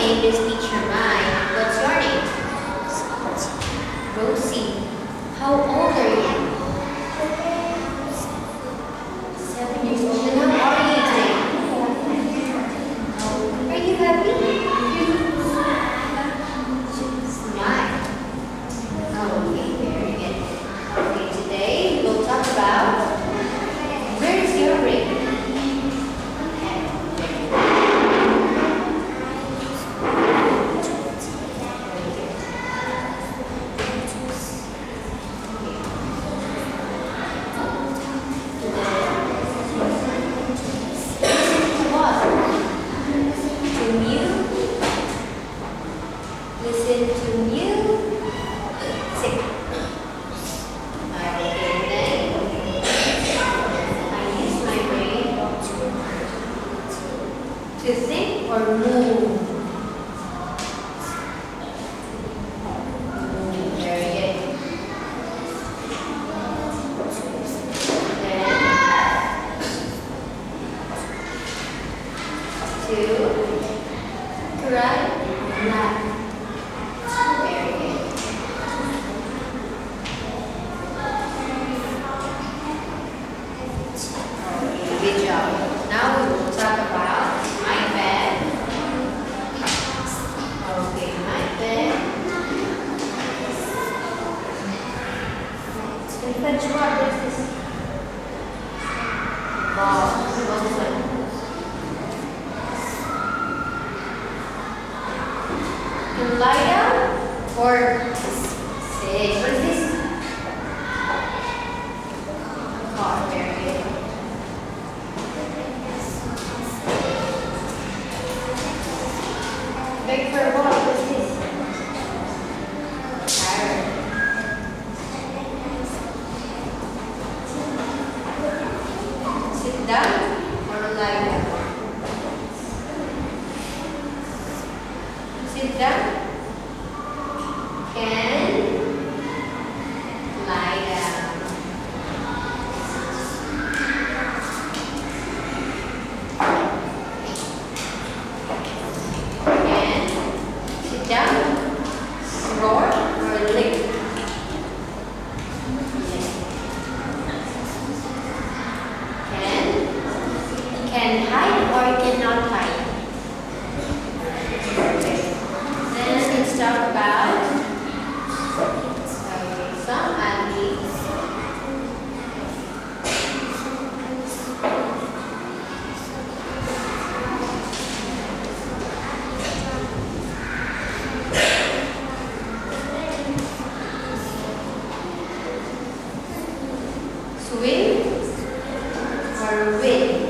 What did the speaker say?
name is Teacher Mai. What's your name? Rosie. How old are you? 7 years old. And how are you today? Are you happy? Smile. Okay, very good. Okay, today we'll talk about where's your brain? Listen to music. Okay, then I use my brain to think or move. Very good. Then to cry, laugh. Very good. Okay, good job. Now we will talk about my bed. Okay, my bed. Infant, what is this? Wow, what's that? You lie down or sit. What is this? Oh, very good. Beg for a walk. What is this? Parrot. Sit down or lie down? Sit down. Can lie down. Can sit down, roar or lick. Can hide or cannot hide. Then let's talk about some athletes. Swim or win.